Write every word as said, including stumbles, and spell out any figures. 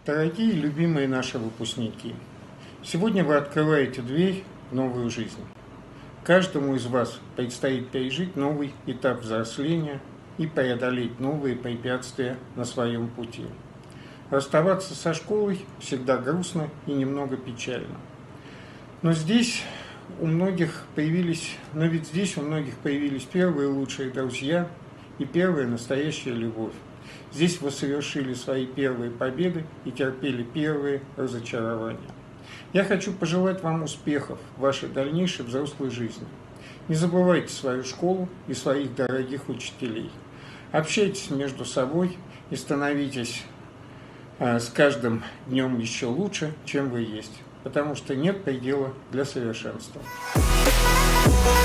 Дорогие и любимые наши выпускники, сегодня вы открываете дверь в новую жизнь. Каждому из вас предстоит пережить новый этап взросления и преодолеть новые препятствия на своем пути. Расставаться со школой всегда грустно и немного печально. Но здесь у многих появились, но ведь здесь у многих появились первые лучшие друзья и первая настоящая любовь. Здесь вы совершили свои первые победы и терпели первые разочарования. Я хочу пожелать вам успехов в вашей дальнейшей взрослой жизни. Не забывайте свою школу и своих дорогих учителей. Общайтесь между собой и становитесь э, с каждым днем еще лучше, чем вы есть, потому что нет предела для совершенства.